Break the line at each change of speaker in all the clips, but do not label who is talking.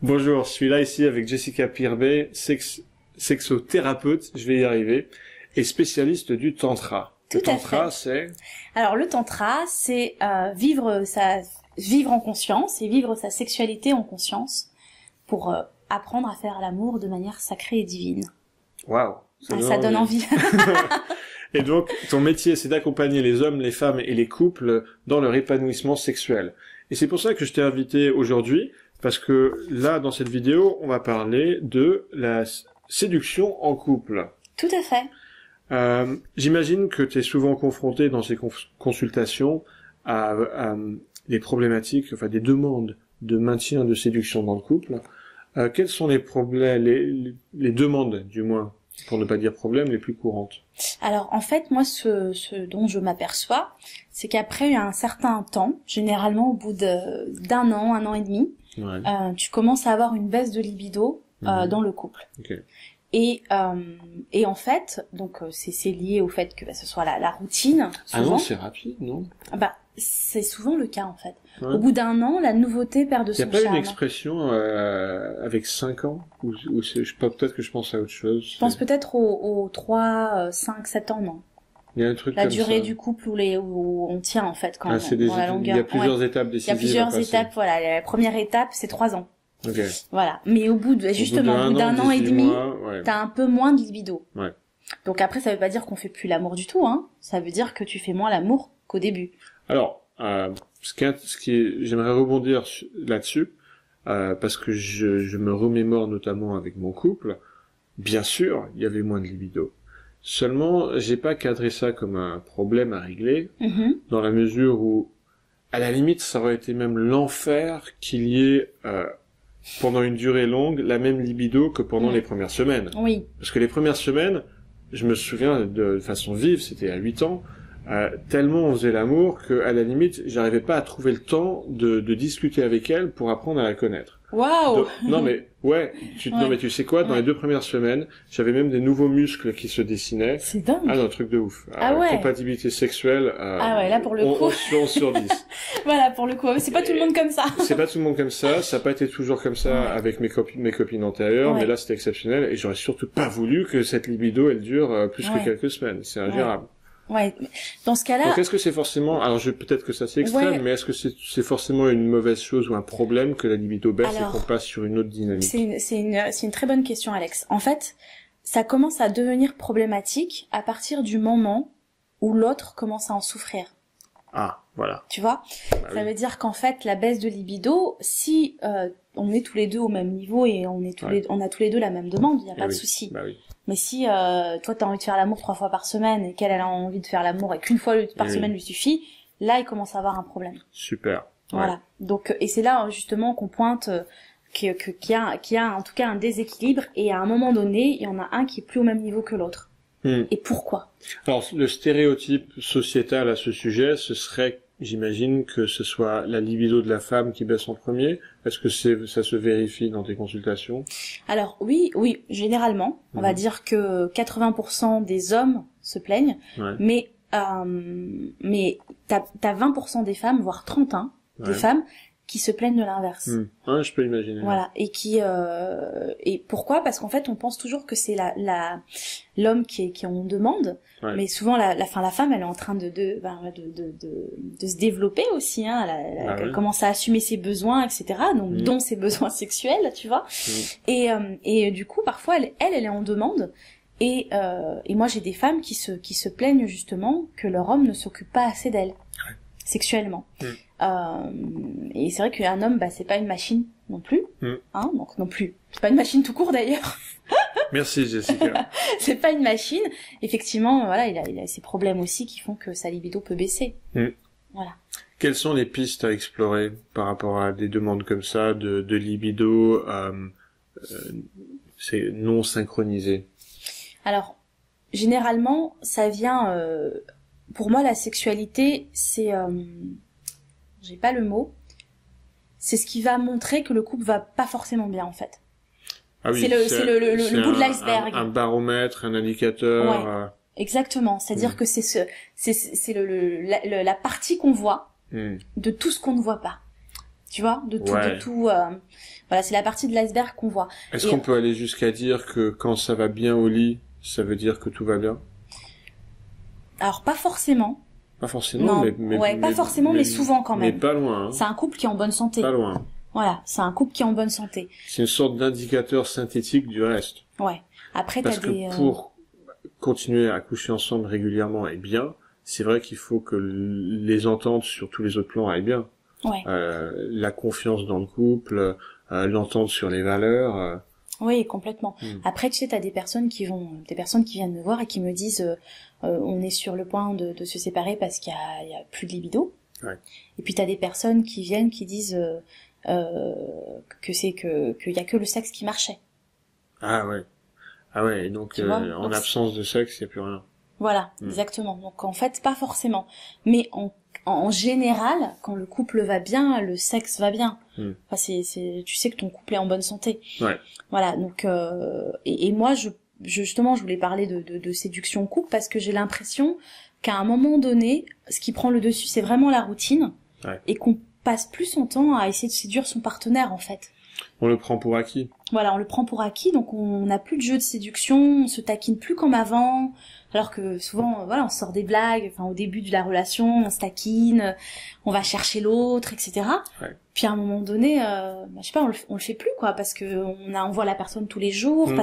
Bonjour, je suis là ici avec Jessica Pirbet, sexothérapeute, je vais y arriver, et spécialiste du tantra.
Tout
Le
à
tantra,
fait.
c'est...
Alors le tantra, c'est vivre en conscience et vivre sa sexualité en conscience pour apprendre à faire l'amour de manière sacrée et divine.
Waouh,
Ça donne envie.
Et donc, ton métier, c'est d'accompagner les hommes, les femmes et les couples dans leur épanouissement sexuel. Et c'est pour ça que je t'ai invité aujourd'hui, parce que là, dans cette vidéo, on va parler de la séduction en couple.
Tout à fait.
J'imagine que tu es souvent confronté dans ces consultations à des problématiques, enfin des demandes de maintien de séduction dans le couple. Quels sont les problèmes, les demandes, du moins, pour ne pas dire problèmes, les plus courantes?
Alors en fait, moi, ce dont je m'aperçois, c'est qu'après un certain temps, généralement au bout d'un an, 1 an et demi,
Ouais.
tu commences à avoir une baisse de libido dans le couple.
Okay.
Et en fait, donc c'est lié au fait que ce soit la routine. Souvent.
Ah non, c'est rapide, non?
Bah c'est souvent le cas en fait.
Ouais.
Au bout d'un an, la nouveauté perd de son charme.
Il n'y a pas une expression avec 5 ans ou peut-être que je pense à autre chose.
Je pense peut-être aux 3, 5, 7 ans, non.
Il y a un truc
la
comme
durée
ça.
Du couple où on tient en fait quand
Ah,
même, dans la longueur.
Il y a plusieurs étapes décisives.
Il y a plusieurs étapes, voilà. La première étape, c'est 3 ans.
Okay.
Voilà. Mais au bout d'un an et demi,
ouais.
T'as un peu moins de libido.
Ouais.
Donc après, ça veut pas dire qu'on fait plus l'amour du tout, hein. Ça veut dire que tu fais moins l'amour qu'au début.
Alors, j'aimerais rebondir là-dessus, parce que je me remémore notamment avec mon couple. Bien sûr, il y avait moins de libido. Seulement, j'ai pas cadré ça comme un problème à régler, dans la mesure où, à la limite, ça aurait été même l'enfer qu'il y ait, pendant une durée longue, la même libido que pendant les premières semaines.
Oui.
Parce que les premières semaines, je me souviens de façon vive, c'était à 8 ans, tellement on faisait l'amour que, à la limite, j'arrivais pas à trouver le temps de discuter avec elle pour apprendre à la connaître.
Waouh!
Non mais non mais tu sais quoi, dans les 2 premières semaines, j'avais même des nouveaux muscles qui se dessinaient.
C'est dingue.
Ah non, un truc de ouf.
Ah ouais.
Compatibilité sexuelle.
Ah ouais, là pour le coup.
11 sur 10.
Voilà, pour le coup. C'est pas tout le monde comme ça.
C'est pas tout le monde comme ça. Ça n'a pas été toujours comme ça avec mes copines antérieures, mais là c'était exceptionnel et j'aurais surtout pas voulu que cette libido elle dure plus que quelques semaines. C'est ingérable.
Ouais, dans ce cas-là...
Donc est-ce que c'est forcément... Alors peut-être que ça c'est extrême, mais est-ce que c'est forcément une mauvaise chose ou un problème que la libido baisse et qu'on passe sur une autre dynamique?
C'est une très bonne question, Alex. En fait, ça commence à devenir problématique à partir du moment où l'autre commence à en souffrir.
Ah, voilà.
Tu vois? Ça veut dire qu'en fait, la baisse de libido, si on est tous les deux au même niveau et on a tous les deux la même demande, il n'y a pas de souci.
Bah oui.
Mais si toi t'as envie de faire l'amour 3 fois par semaine et qu'elle a envie de faire l'amour et qu'une fois par semaine lui suffit, là il commence à avoir un problème.
Super.
Voilà. Donc et c'est là justement qu'on pointe qu'il y a en tout cas un déséquilibre et à un moment donné il y en a un qui est plus au même niveau que l'autre. Et pourquoi?
Alors le stéréotype sociétal à ce sujet, ce serait, j'imagine, que ce soit la libido de la femme qui baisse en premier. Est-ce que ça se vérifie dans tes consultations?
Alors oui, généralement, on va dire que 80% des hommes se plaignent, mais t'as 20% des femmes, voire 30, des femmes qui se plaignent de l'inverse.
Ouais, je peux imaginer.
Voilà, et pourquoi? Parce qu'en fait, on pense toujours que c'est l'homme qui en demande, mais souvent la femme, elle est en train de se développer aussi, elle commence à assumer ses besoins, etc. Donc dont ses besoins sexuels, tu vois. Et du coup, parfois elle est en demande. Et moi, j'ai des femmes qui se plaignent justement que leur homme ne s'occupe pas assez d'elles sexuellement. Et c'est vrai qu'un homme, c'est pas une machine non plus, donc non plus. C'est pas une machine tout court d'ailleurs.
Merci Jessica.
C'est pas une machine. Effectivement, voilà, il a ces problèmes aussi qui font que sa libido peut baisser. Voilà.
Quelles sont les pistes à explorer par rapport à des demandes comme ça de libido c'est non synchronisé?
Alors, généralement, ça vient... pour moi, la sexualité, c'est... j'ai pas le mot. C'est ce qui va montrer que le couple va pas forcement bien, en fait.
Ah oui,
c'est le bout de l'iceberg.
Un baromètre, un indicateur.
Ouais, exactement. C'est-à-dire que c'est la partie qu'on voit de tout ce qu'on ne voit pas. Tu vois, de tout. Voilà, c'est la partie de l'iceberg qu'on voit.
Est-ce qu'on peut aller jusqu'à dire que quand ça va bien au lit, ça veut dire que tout va bien?
Alors pas forcément.
Pas forcément,
non. Pas forcément, mais souvent quand même.
Mais pas loin. Hein.
C'est un couple qui est en bonne santé.
Pas loin.
Voilà, c'est un couple qui est en bonne santé.
C'est une sorte d'indicateur synthétique du reste.
Ouais. Après,
parce que pour continuer à coucher ensemble régulièrement et bien, c'est vrai qu'il faut que les ententes sur tous les autres plans aillent bien.
Ouais.
La confiance dans le couple, l'entente sur les valeurs.
Oui, complètement. Après, tu sais, t'as des personnes qui viennent me voir et qui me disent, on est sur le point de se séparer parce qu'il y a plus de libido.
Ouais.
Et puis t'as des personnes qui viennent qui disent qu'il y a que le sexe qui marchait.
Ah ouais. Et donc, en absence de sexe, il y a plus rien.
Voilà, exactement. Donc en fait, pas forcément. Mais en général, quand le couple va bien, le sexe va bien. Enfin, tu sais que ton couple est en bonne santé.
Ouais.
Voilà. Donc et moi, justement, je voulais parler de séduction couple parce que j'ai l'impression qu'à un moment donné, ce qui prend le dessus, c'est vraiment la routine, et qu'on passe plus son temps à essayer de séduire son partenaire en fait.
On le prend pour acquis.
Voilà, on le prend pour acquis, donc on n'a plus de jeu de séduction, on se taquine plus comme avant, alors que souvent, voilà, on sort des blagues, enfin au début de la relation, on se taquine, on va chercher l'autre, etc.
Ouais.
Puis à un moment donné, je sais pas, on le fait plus, quoi, parce que on voit la personne tous les jours,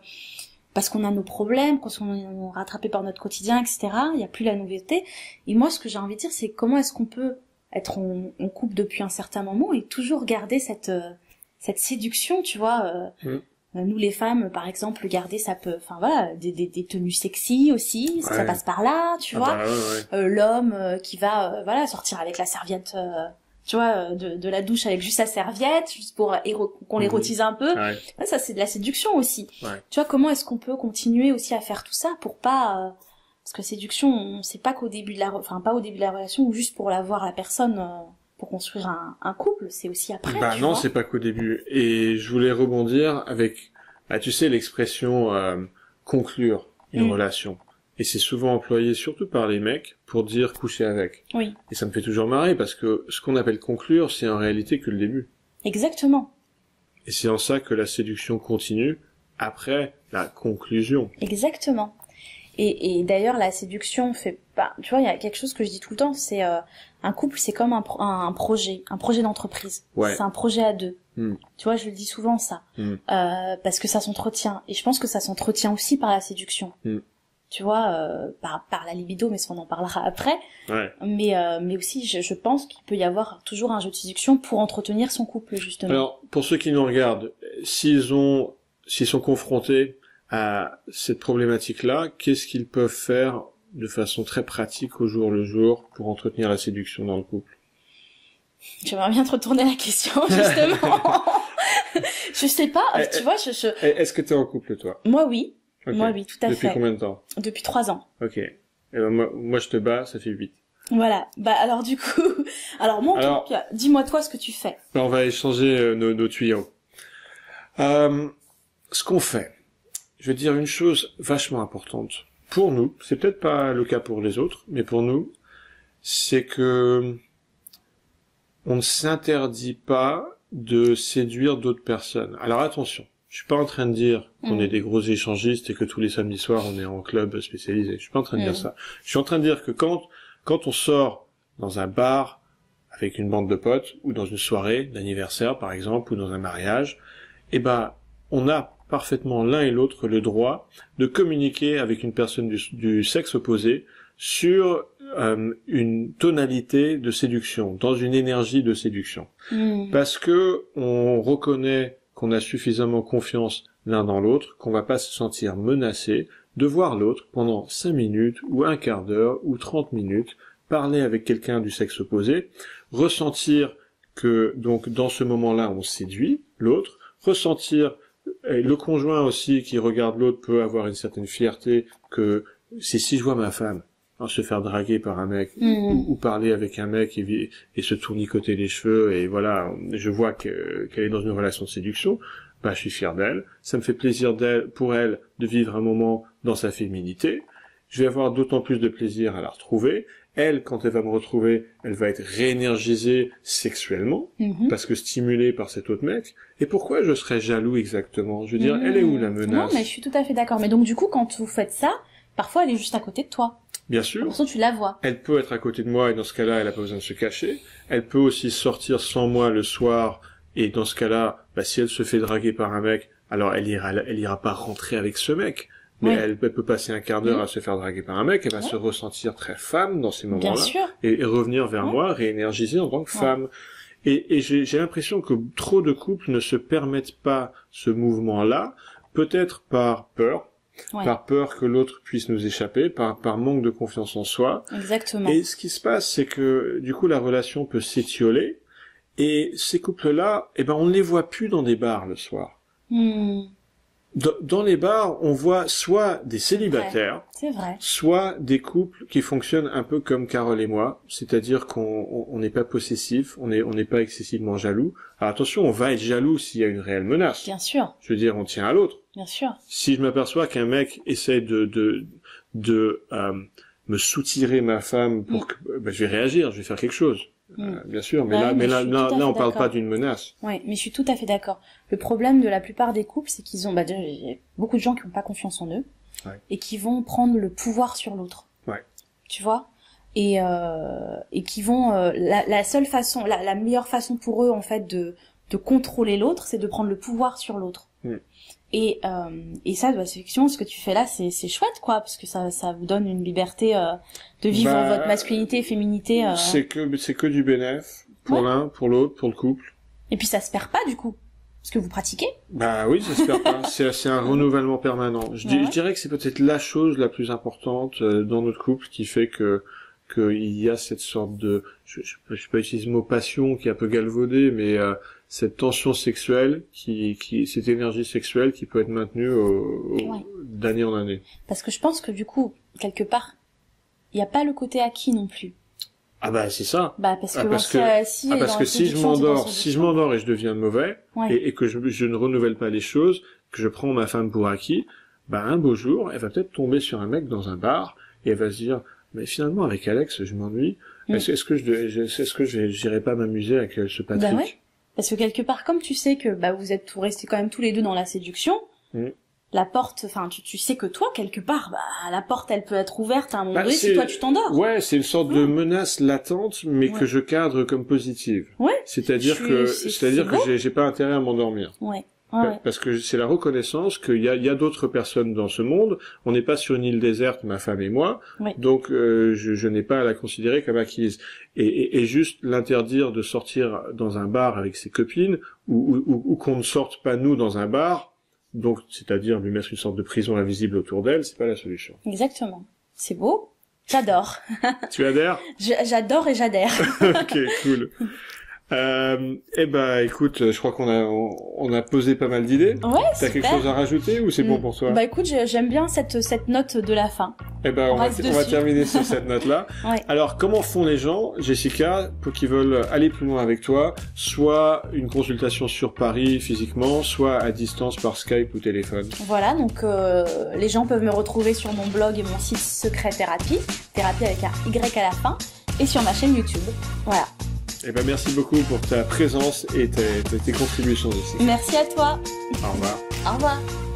parce qu'on a nos problèmes, qu'on est rattrapé par notre quotidien, etc. Il y a plus la nouveauté. Et moi, ce que j'ai envie de dire, c'est comment est-ce qu'on peut être en couple depuis un certain moment et toujours garder cette séduction, tu vois. Nous les femmes, par exemple, garder ça peut, enfin voilà, des tenues sexy aussi, ça passe par là, tu vois. L'homme qui va voilà sortir avec la serviette, tu vois, de la douche avec juste sa serviette, juste pour qu'on l'érotise un peu. Ça c'est de la séduction aussi. Tu vois, comment est-ce qu'on peut continuer aussi à faire tout ça pour pas parce que séduction, on sait pas qu'au début de pas au début de la relation ou juste pour la voir la personne. Pour construire un couple, c'est aussi après.
Non, c'est pas qu'au début. Et je voulais rebondir avec, tu sais, l'expression conclure une relation. Et c'est souvent employé surtout par les mecs pour dire coucher avec.
Oui.
Et ça me fait toujours marrer parce que ce qu'on appelle conclure, c'est en réalité que le début.
Exactement.
Et c'est en ça que la séduction continue après la conclusion.
Exactement. Et d'ailleurs, la séduction fait pas... Tu vois, il y a quelque chose que je dis tout le temps, c'est un couple, c'est comme un projet d'entreprise.
Ouais.
C'est un projet à deux. Tu vois, je le dis souvent, ça. Parce que ça s'entretient. Et je pense que ça s'entretient aussi par la séduction. Tu vois, par la libido, mais ça, on en parlera après.
Ouais.
Mais aussi, je pense qu'il peut y avoir toujours un jeu de séduction pour entretenir son couple, justement.
Alors, pour ceux qui nous regardent, s'ils sont confrontés à cette problématique-là, qu'est-ce qu'ils peuvent faire de façon très pratique au jour le jour pour entretenir la séduction dans le couple?
J'aimerais bien te retourner la question, justement. Je sais pas, tu vois,
Est-ce que t'es en couple, toi?
Moi, oui.
Okay.
Moi, oui, tout à fait.
Depuis combien de temps?
Depuis 3 ans.
Ok. Et ben moi, je te bats, ça fait 8.
Voilà. Bah, alors, du coup, moi, en tout cas, dis-moi toi ce que tu fais.
On va échanger nos tuyaux. Ce qu'on fait, je vais dire une chose vachement importante. Pour nous, c'est peut-être pas le cas pour les autres, mais pour nous, c'est que on ne s'interdit pas de séduire d'autres personnes. Alors attention, je suis pas en train de dire qu'on est des gros échangistes et que tous les samedis soirs on est en club spécialisé. Je suis pas en train de dire ça. Je suis en train de dire que quand on sort dans un bar avec une bande de potes ou dans une soirée d'anniversaire par exemple ou dans un mariage, on a parfaitement l'un et l'autre le droit de communiquer avec une personne du sexe opposé sur une tonalité de séduction, dans une énergie de séduction. Parce que on reconnaît qu'on a suffisamment confiance l'un dans l'autre, qu'on va pas se sentir menacé de voir l'autre pendant 5 minutes ou un quart d'heure ou 30 minutes parler avec quelqu'un du sexe opposé, ressentir que donc dans ce moment-là on séduit l'autre, ressentir le conjoint aussi qui regarde l'autre peut avoir une certaine fierté que c'est si je vois ma femme se faire draguer par un mec ou parler avec un mec et se tournicoter les cheveux et voilà, je vois qu'elle est dans une relation de séduction, je suis fier d'elle, ça me fait plaisir pour elle de vivre un moment dans sa féminité, je vais avoir d'autant plus de plaisir à la retrouver. Elle, quand elle va me retrouver, elle va être réénergisée sexuellement, parce que stimulée par cet autre mec. Et pourquoi je serais jaloux exactement? Je veux dire, elle est où la menace?
Non, mais je suis tout à fait d'accord. Mais donc du coup, quand vous faites ça, parfois elle est juste à côté de toi.
Bien sûr.
De toute façon, tu la vois.
Elle peut être à côté de moi et dans ce cas-là, elle a pas besoin de se cacher. Elle peut aussi sortir sans moi le soir et dans ce cas-là, bah, si elle se fait draguer par un mec, alors elle ira pas rentrer avec ce mec. Mais elle peut passer un quart d'heure à se faire draguer par un mec, elle va se ressentir très femme dans ces moments-là, et revenir vers moi, réénergiser en tant que femme. Et j'ai l'impression que trop de couples ne se permettent pas ce mouvement-là, peut-être par peur que l'autre puisse nous échapper, par manque de confiance en soi.
Exactement.
Et ce qui se passe, c'est que du coup la relation peut s'étioler, et ces couples-là, on ne les voit plus dans des bars le soir. Dans les bars, on voit soit des célibataires, soit des couples qui fonctionnent un peu comme Carole et moi, c'est-à-dire qu'on n'est pas possessif, on n'est pas excessivement jaloux. Alors attention, on va être jaloux s'il y a une réelle menace.
Bien sûr.
Je veux dire, on tient à l'autre.
Bien sûr.
Si je m'aperçois qu'un mec essaie de me soutirer ma femme pour que, je vais réagir, je vais faire quelque chose. Bien sûr, mais là, on parle pas d'une menace.
Ouais, mais je suis tout à fait d'accord. Le problème de la plupart des couples, c'est qu'ils ont, déjà, il y a beaucoup de gens qui n'ont pas confiance en eux, et qui vont prendre le pouvoir sur l'autre. Tu vois? Et qui vont, la seule façon, la meilleure façon pour eux, en fait, de contrôler l'autre, c'est de prendre le pouvoir sur l'autre. Et ça, effectivement, ce que tu fais là, c'est chouette, quoi, parce que ça vous donne une liberté de vivre votre masculinité et féminité.
C'est que du bénéf pour l'un, pour l'autre, pour le couple.
Et puis ça se perd pas du coup, parce que vous pratiquez.
Bah oui, ça se perd pas. C'est un renouvellement permanent. Je dirais que c'est peut-être la chose la plus importante dans notre couple qui fait qu'il y a cette sorte de, je peux pas utiliser le mot passion qui est un peu galvaudé, mais cette tension sexuelle cette énergie sexuelle qui peut être maintenue d'année en année.
Parce que je pense que du coup, quelque part, il n'y a pas le côté acquis non plus.
Ah bah c'est ça.
Parce que
si je m'endors et je deviens mauvais et que je ne renouvelle pas les choses, que je prends ma femme pour acquis, un beau jour, elle va peut-être tomber sur un mec dans un bar et elle va se dire mais finalement avec Alex je m'ennuie. Est-ce que j'irai pas m'amuser avec ce Patrick?
Parce que quelque part, comme tu sais que vous restez quand même tous les deux dans la séduction, la porte, enfin tu sais que toi quelque part, la porte elle peut être ouverte à un moment donné si toi tu t'endors.
Ouais, c'est une sorte de menace latente, mais que je cadre comme positive. C'est-à-dire que j'ai pas intérêt à m'endormir. Parce que c'est la reconnaissance qu'il y a d'autres personnes dans ce monde. On n'est pas sur une île déserte, ma femme et moi. Donc, je n'ai pas à la considérer comme acquise. Et juste l'interdire de sortir dans un bar avec ses copines, ou qu'on ne sorte pas nous dans un bar. Donc, c'est-à-dire lui mettre une sorte de prison invisible autour d'elle, c'est pas la solution.
Exactement. C'est beau. J'adore.
Tu adhères?
J'adore et j'adhère.
Ok, cool. Écoute, je crois qu'on a posé pas mal d'idées.
Ouais,
T'as quelque chose à rajouter ou c'est bon pour toi?
Écoute, j'aime bien cette note de la fin.
On va terminer sur cette note-là. Alors, comment font les gens, Jessica, pour qu'ils veulent aller plus loin avec toi, soit une consultation sur Paris physiquement, soit à distance par Skype ou téléphone?
Voilà, donc les gens peuvent me retrouver sur mon blog et mon site Secret Thérapie, thérapie avec un Y à la fin, et sur ma chaîne YouTube. Voilà.
Merci beaucoup pour ta présence et tes contributions, Jessica.
Merci à toi.
Au revoir.
Au revoir.